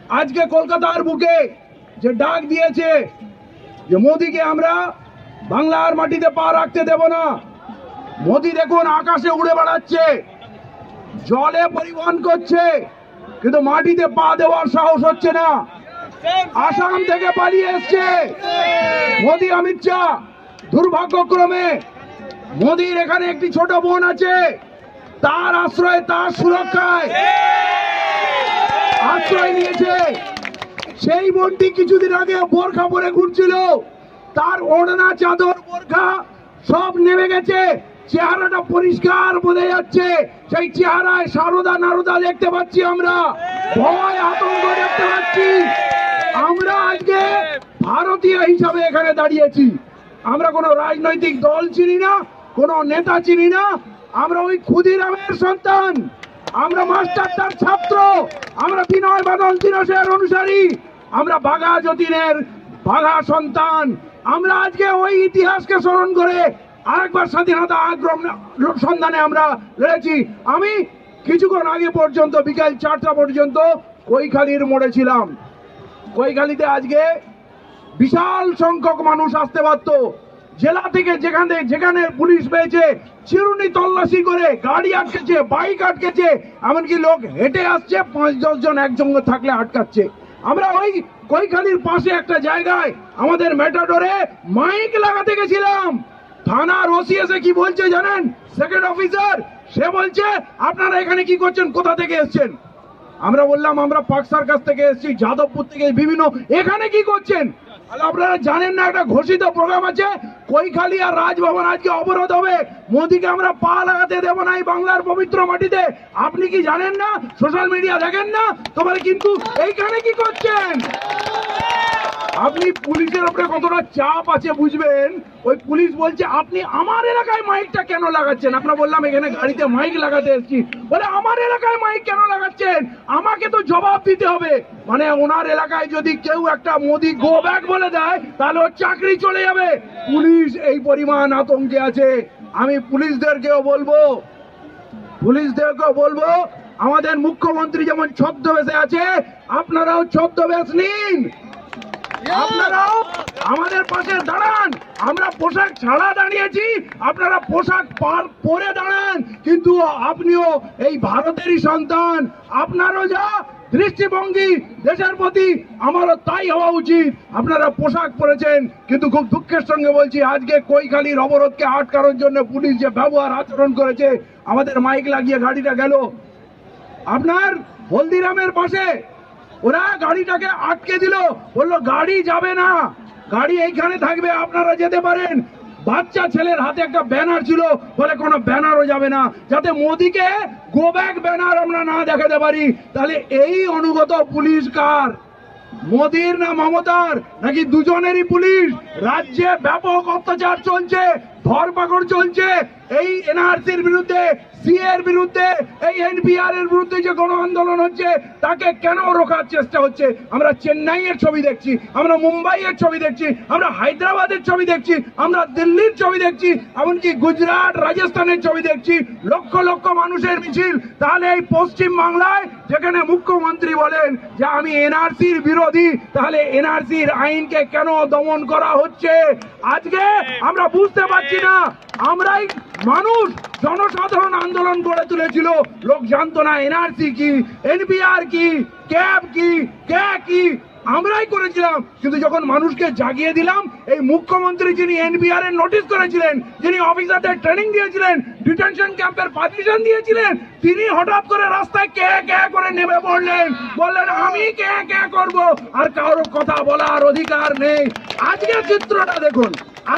আজকে কলকাতার বুকে যে ডাক দিয়েছে যে মোদিকে আমরা বাংলার মাটিতে পা রাখতে দেব না। মোদি দেখুন আকাশে উড়ে বেড়াচ্ছে, জলে পরিবহন করছে, কিন্তু মাটিতে পা দেওয়ার সাহস হচ্ছে না। আসাম থেকে পালিয়ে এসছে মোদি অমিত শাহ। দুর্ভাগ্যক্রমে মোদির এখানে একটি ছোট বোন আছে, তার আশ্রয়, তার সুরক্ষায় আশ্রয় নিয়েছে। সেই বোনটি কিছুদিন আগে বোরখা পরে ঘুরছিল, তার ওড়না, চাদর, বোরখা সব নেমে গেছে, চেহারাটা পরিষ্কার বোঝা যাচ্ছে। সেই চেহারায় সারদা নারদা দেখতে পাচ্ছি আমরা, ভয় আতঙ্ক দেখতে পাচ্ছি। আমরা আজকে ভারতীয় হিসাবে এখানে দাঁড়িয়েছি। আমরা কোনো রাজনৈতিক দল চিনি না, কোনো নেতা চিনি না। আমরা ওই ক্ষুদিরামের সন্তান, আমরা মাস্টারদার ছাত্র, আমরা বিনয় বাদল দিনসের অনুসারী, আমরা বাঘা যতীনের বাঘা সন্তান। আমরা আজকে ওই ইতিহাসকে স্মরণ করে আরেকবার স্বাধীনতা সন্ধানে আমরা লড়েছি। আমি কিছুক্ষণ আগে পর্যন্ত বিকাল 4টা পর্যন্ত কৈখালীর মোড়ে ছিলাম। কৈখালীতে আজকে বিশাল সংখ্যক মানুষ আসতে পারত। জেলা থেকে যেখানে পুলিশ পেয়েছে চিরুনি তল্লাশি করে গাড়ি আটকেছে, বাইক আটকেছে, এমনকি লোক হেঁটে আসছে, 5-10 জন একসঙ্গে থাকলে আটকাচ্ছে। আমরা ওই কৈখালীর পাশে একটা জায়গায় আমাদের মেটাডোরে মাইক লাগাতে গেছিলাম। থানার ওসি এসে কি বলছে জানেন? সেকেন্ড অফিসার সে বলছে আপনারা এখানে কি করছেন, কোথা থেকে এসছেন? আমরা বললাম আমরা পাক সার্কাস থেকে এসেছি, যাদবপুর থেকে, বিভিন্ন। এখানে কি করছেন? আপনারা জানেন না একটা ঘোষিত প্রোগ্রাম আছে, কৈখালী আর রাজভবন আজকে অবরোধ হবে, মোদিকে আমরা পা লাগাতে দেব না এই বাংলার পবিত্র মাটিতে। আপনি কি জানেন না? সোশ্যাল মিডিয়া দেখেন না? তোমার কিন্তু এইখানে কি করছেন? আপনি পুলিশের উপরে কতটা চাপ আছে বুঝবেন। ওই পুলিশ বলছে আপনি আমার এলাকায় মাইকটা কেন লাগাচ্ছেন? আমরা বললাম এখানে গাড়িতে মাইক লাগাতে এসেছি। বলে আমার এলাকায় মাইক কেন লাগাচ্ছেন? আমাকে তো জবাব দিতে হবে। মানে ওনার এলাকায় যদি কেউ একটা মোদি গো ব্যাক বলে দেয় তাহলে ওর চাকরি চলে যাবে। পুলিশ এই পরিমাণ আতঙ্কে আছে। আমি পুলিশদেরকেও বলবো আমাদের মুখ্যমন্ত্রী যেমন ছদ্মবেশে আছে, আপনারাও ছদ্মবেশ নিন, আপনারাও আমাদের পাশে দাঁড়ান। আমরা পোশাক ছাড়া দাঁড়িয়েছি, আপনারা পোশাক পরে দাঁড়ান। কিন্তু আপনিও এই ভারতেরই সন্তান, আপনারও যা দৃষ্টিভঙ্গি দেশের প্রতি আমারও তাই হওয়া উচিত। আপনারা পোশাক পরেছেন, কিন্তু খুব দুঃখের সঙ্গে বলছি আজকে কৈখালীর অবরোধকে আটকানোর জন্য পুলিশ যে ব্যবহার আচরণ করেছে, আমাদের মাইক লাগিয়ে গাড়িটা গেল আপনার হলদিরামের পাশে, ওরা গাড়িটাকে আটকে দিল, বললো গাড়ি যাবে না, গাড়ি এইখানে থাকবে, আপনারা যেতে পারেন। বাচ্চা ছেলের হাতে একটা ব্যানার ছিল, বলে কোনো ব্যানারও যাবে না, যাতে মোদিকে গো ব্যাক ব্যানার আমরা না দেখাতে পারি। তাহলে এই অনুগত পুলিশ কার? মোদির না মমতার? নাকি দুজনেরই পুলিশ? রাজ্যে ব্যাপক অত্যাচার চলছে, ধরপাকড় চলছে। এই এনআরসির বিরুদ্ধে, সিএর বিরুদ্ধে, এই এনপিআর এর বিরুদ্ধে যে গণ আন্দোলন হচ্ছে, তাকে কেন রোখার চেষ্টা হচ্ছে? আমরা চেন্নাইয়ের ছবি দেখছি, আমরা মুম্বাইয়ের ছবি দেখছি, আমরা হায়দ্রাবাদের ছবি দেখছি, আমরা দিল্লির ছবি দেখছি, এমনকি গুজরাট, রাজস্থানের ছবি দেখছি, লক্ষ লক্ষ মানুষের মিছিল। তাহলে এই পশ্চিম বাংলায় যেখানে মুখ্যমন্ত্রী বলেন যে আমি এনআরসির বিরোধী, তাহলে এনআরসির আইনকে কেন দমন করা হচ্ছে? আজকে আমরা বুঝতে পারছি না। আমরাই মানুষ জনসাধারণ আন্দোলন গড়ে তুলেছিল, লোক জানতো না এনআরসি কি, এনপিআর কি, ক্যাব কি, কে কি, আমরাই করেছিলাম। কিন্তু যখন মানুষকে জাগিয়ে দিলাম, এই মুখ্যমন্ত্রী যিনি এনপিআর এর নোটিশ করেছিলেন, যিনি অফিসারদের ট্রেনিং দিয়েছিলেন, ডিটেনশন ক্যাম্পের পারমিশন দিয়েছিলেন, তিনি হঠাৎ করে রাস্তায় কে কে করে নেমে পড়লেন, বললেন আমি কে কে করব, আর কারোর কথা বলার অধিকার নেই। আজকে চিত্রটা দেখুন,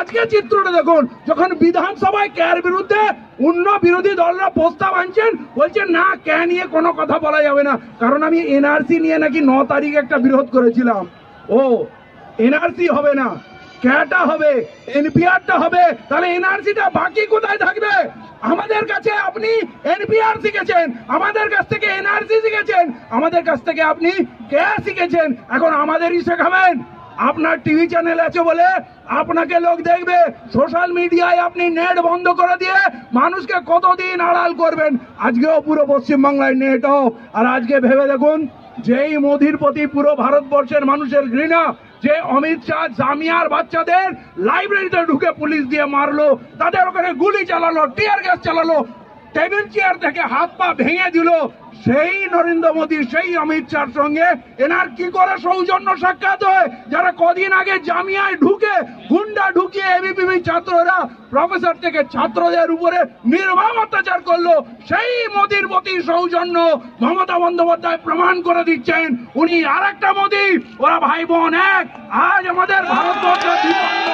যখন বিধানসভায় ক্যার বিরুদ্ধে অন্য বিরোধী দলরা প্রস্তাব আনছেন, বলছেন না কে নিয়ে কোনো কথা বলা যাবে না, কারণ আমি এনআরসি নিয়ে নাকি 9 তারিখে একটা বিরোধ করেছিলাম। ও এনআরসি হবে না, ক্যাটা হবে, এনপিআরটা হবে, তাহলে এনআরসিটা বাকি কোথায় থাকবে? আমাদের কাছে আপনি এনপিআর শিখেছেন, আমাদের কাছ থেকে এনআরসি শিখেছেন, আমাদের কাছ থেকে আপনি কে শিখেছেন, এখন আমাদেরই শেখাবেন? আপনার টিভি চ্যানেল আছে বলে আপনাকে লোক দেখবে, সোশ্যাল মিডিয়ায় আপনি নেট বন্ধ করে দিয়ে মানুষকে কতদিন আড়াল করবেন? আজকেও পুরো পশ্চিমবাংলায় নেট অফ। আর আজকে ভেবে দেখুন যেই মোদির প্রতি পুরো ভারতবর্ষের মানুষের ঘৃণা, যে অমিত শাহ জামিয়ার বাচ্চাদের লাইব্রেরিতে ঢুকে পুলিশ দিয়ে মারলো, তাদের ওখানে গুলি চালালো, টিয়ার গ্যাস চালালো, টেবিল চেয়ার থেকে হাত পা ভেঙে দিল, সেই নরেন্দ্র মোদী, সেই অমিত শাহর সঙ্গে এনার কি করে সৌজন্য সাক্ষাৎ হয়? যারা কদিন আগে জামিয়ায় ঢুকে গুন্ডা ঢুকিয়ে এবিপিবি ছাত্ররা প্রফেসর থেকে ছাত্রদের উপরে নির্মম অত্যাচার করলো, সেই মোদীর প্রতি সৌজন্য মমতা বন্দ্যোপাধ্যায় প্রমাণ করে দিচ্ছেন উনি আর একটা মোদী, ওরা ভাই বোন এক। আজ আমাদের ভারতবর্ষ বিপন্ন,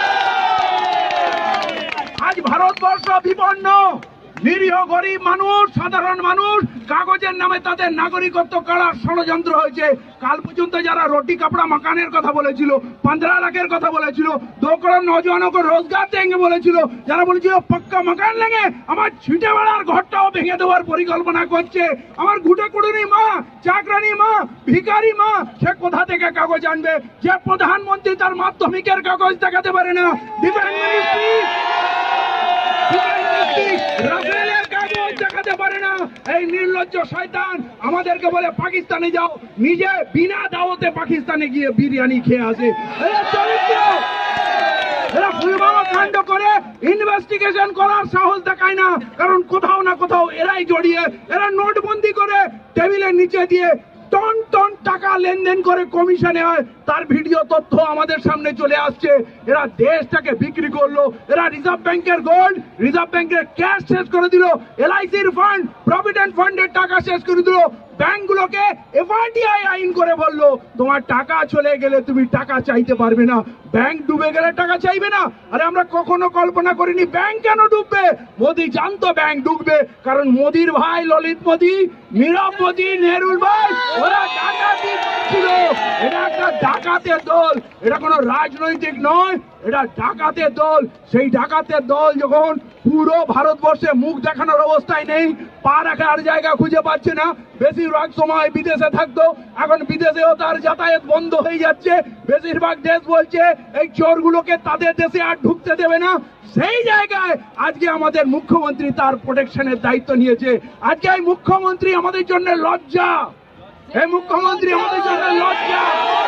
আজ ভারতবর্ষ বিপন্ন। নিরীহ গরিব মানুষ, সাধারণ মানুষ, কাগজের নামে তাদের নাগরিকত্ব কাড়ার ষড়যন্ত্র হয়েছে। কাল পর্যন্ত যারা রুটি কাপড়া মাকানের কথা বলেছিল, 15 লাখের কথা বলেছিল, 2 करोड़ नौजवानों को रोजगार देंगे বলেছিল, যারা বলেছিল পাক্কা মাকান লেগে, আমার ছিটে বেড়ার ঘরটাও ভেঙে দেওয়ার পরিকল্পনা করছে। আমার ঘুটে কুড়ুনি মা, চাকরানি মা, ভিখারি মা, সে কোথা থেকে কাগজ আনবে? যে প্রধানমন্ত্রী তার মাধ্যমিকের কাগজ দেখাতে পারে না, ডিফেন্স মিনিস্ট্রি রাফেলের কাগজ দেখাতে পারে না, এই নির্লজ্জ শয়তান আমাদেরকে বলে পাকিস্তানে যাও, নিজে বিনা দাওয়াতে পাকিস্তানে গিয়ে বিরিয়ানি খেয়ে আসে। এরা পুলওয়ামা কাণ্ড করে ইনভেস্টিগেশন করার সাহস দেখায় না, কারণ কোথাও না কোথাও এরাই জড়িয়ে। এরা নোটবন্দি করে টেবিলের নিচে দিয়ে টন টন টাকা লেনদেন করে কমিশনে হয়, তার ভিডিও তথ্য আমাদের সামনে চলে আসছে। এরা দেশটাকে বিক্রি করলো, এরা রিজার্ভ ব্যাংকের গোল্ড, রিজার্ভ ব্যাংকের ক্যাশ শেষ করে দিল, এলআইসির ফান্ড, প্রভিডেন্ট ফান্ডের টাকা শেষ করে দিল, ব্যাংকগুলোকে এফআরডিআই আইন করে বললো তোমার টাকা চলে গেলে তুমি টাকা চাইতে পারবে না, ব্যাংক ডুবে গেলে টাকা চাইবে না। আরে আমরা কখনো কল্পনা করিনি ব্যাংক কেন ডুববে। মোদী জানতো ব্যাংক ডুববে, কারণ মোদীর ভাই ললিত মোদী, নীরব মোদী, নেহরুল ভাই, ওরা ডাকাতি ছিল। এটা একটা ডাকাতের দল, এটা কোনো রাজনৈতিক নয়, এটা ডাকাতের দল। সেই ডাকাতের দল যখন পুরো ভারতবর্ষে মুখ দেখানোর অবস্থায় নেই, পা রাখার জায়গা খুঁজে পাচ্ছে না, বেশিরভাগ সময় বিদেশে থাকতো, এখন বিদেশেও তার যাতায়াত বন্ধ হয়ে যাচ্ছে। বেশিরভাগ দেশ বলছে এই চোরগুলোকে তাদের দেশে আর ঢুকতে দেবে না। সেই জায়গায় আজকে আমাদের মুখ্যমন্ত্রী তার প্রোটেকশনের দায়িত্ব নিয়েছে। আজকে এই মুখ্যমন্ত্রী আমাদের জন্য লজ্জা, এই মুখ্যমন্ত্রী আমাদের জন্য লজ্জা।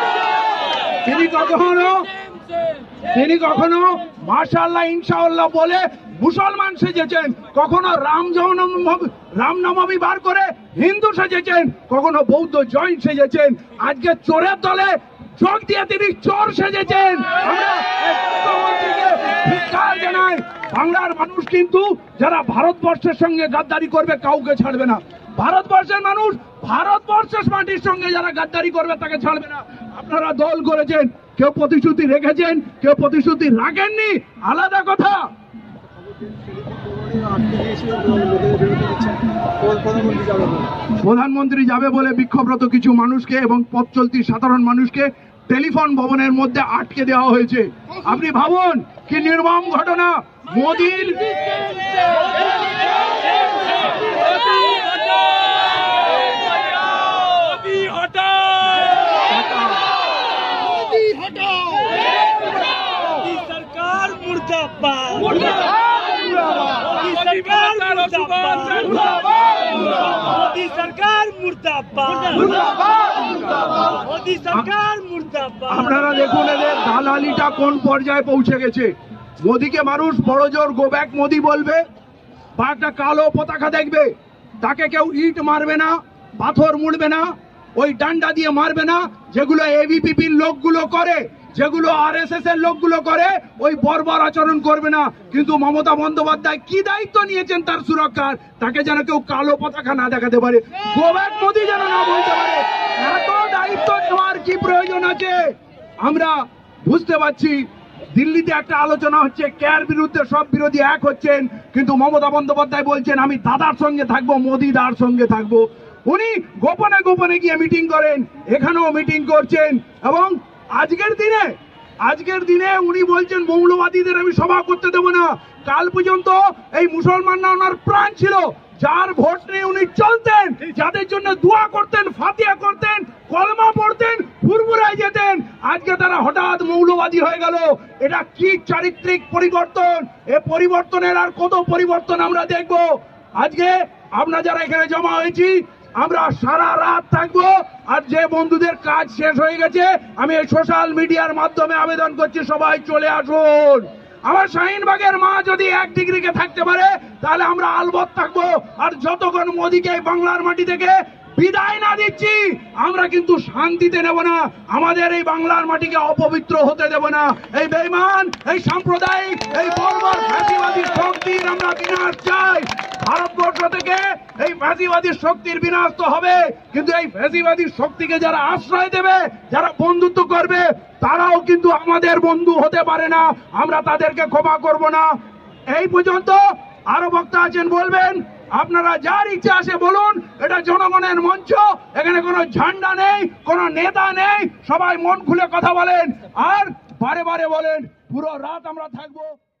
তিনি কখনো মাশাআল্লাহ ইনশাআল্লাহ বলে মুসলমান সেজেছেন, কখনো রামনবমী বার করে হিন্দু সেজেছেন, কখনো বৌদ্ধ জৈন সেজেছেন, আজকে চোরের দলে যোগ দিয়ে তিনি চোর সেজেছেন। আমরা মুখ্যমন্ত্রীকে ধিক্কার জানাই। বাংলার মানুষ কিন্তু যারা ভারতবর্ষের সঙ্গে গাদ্দারি করবে কাউকে ছাড়বে না। ভারতবর্ষের মানুষ ভারতবর্ষের মাটির সঙ্গে যারা গাদ্দারি করবে তাকে ছাড়বে না। আপনারা দল করেছেন, কেউ প্রতিশ্রুতি রেখেছেন, কেউ প্রতিশ্রুতি রাখেননি, আলাদা কথা। প্রধানমন্ত্রী যাবে বলে বিক্ষোভরত কিছু মানুষকে এবং পথ চলতি সাধারণ মানুষকে টেলিফোন ভবনের মধ্যে আটকে দেওয়া হয়েছে। আপনি ভাবুন কি নির্মম ঘটনা। মোদীর আপনারা দেখুন এদের দালালিটা কোন পর্যায়ে পৌঁছে গেছে। মোদীকে মানুষ বড় জোর গো ব্যাক মোদী বলবে বা একটা কালো পতাকা দেখবে, তাকে কেউ ইট মারবে না, পাথর মুড়বে না, ওই ডান্ডা দিয়ে মারবে না, যেগুলো এবিপিপির লোকগুলো করে, যেগুলো আরএসএস এর লোকগুলো করে, ওই বর্বর আচরণ করবে না। কিন্তু মমতা বন্দ্যোপাধ্যায় কি দায়িত্ব নিয়েছেন তার সুরক্ষার, তাকে যেন কেউ কালো পতাকা না দেখাতে পারে, গো ব্যাক মোদী যেন না বলতে পারে। এত দায়িত্ব নেওয়ার কি প্রয়োজন আছে? আমরা বুঝতে পারছি দিল্লিতে একটা আলোচনা হচ্ছে, কেয়ার বিরুদ্ধে সব বিরোধী এক হচ্ছেন, কিন্তু মমতা বন্দ্যোপাধ্যায় বলছেন আমি দাদার সঙ্গে থাকবো, মোদী দার সঙ্গে থাকবো। উনি গোপনে গোপনে গিয়ে মিটিং করেন, এখানেও মিটিং করছেন, এবং আজকের দিনে উনি বলছেন মৌলবাদীদের আমি সভা করতে দেবো না। কাল পর্যন্ত এই মুসলমানরা ওনার প্রাণ ছিল, যার ভোট নিয়ে উনি চলতেন, যাদের জন্য দোয়া করতেন, ফাতিহা করতেন, কলমা পড়তেন, ফুরফুরায় যেতেন, আজকে তারা হঠাৎ মৌলবাদী হয়ে গেল। এটা কি চারিত্রিক পরিবর্তন? এ পরিবর্তনের আর কত পরিবর্তন আমরা দেখব? আজকে আমরা যারা এখানে জমা হয়েছি, আমরা সারা রাত থাকবো। আর যে বন্ধুদের কাজ শেষ হয়ে গেছে, আমি এই সোশ্যাল মিডিয়ার মাধ্যমে আবেদন করছি, সবাই চলে আসুন। আমার শাহিনবাগের মা যদি 1 ডিগ্রিকে থাকতে পারে, তাহলে আমরা আলবৎ থাকবো। আর যতক্ষণ মোদীকে এই বাংলার মাটি থেকে বিদায় না দিচ্ছি, আমরা কিন্তু শান্তিতে নেব না। আমাদের এই বাংলার মাটিকে অপবিত্র হতে দেব না। এই বেঈমান, এই সাম্প্রদায়িক, এই বর্বর ফ্যাসিবাদী শক্তির আমরা বিনাশ চাই। ভারতবর্ষ থেকে এই ফ্যাসিবাদী শক্তির বিনাশ তো হবে, কিন্তু এই ফ্যাসিবাদী শক্তিকে যারা আশ্রয় দেবে, যারা বন্ধুত্ব করবে, তারাও কিন্তু আমাদের বন্ধু হতে পারে না। আমরা তাদেরকে ক্ষমা করব না। এই পর্যন্ত। আরো বক্তা আছেন, বলবেন। আপনারা যার ইচ্ছা আসে বলুন। এটা জনগণের মঞ্চ, এখানে কোনো ঝান্ডা নেই, কোনো নেতা নেই। সবাই মন খুলে কথা বলেন আর বারে বারে বলেন। পুরো রাত আমরা থাকবো।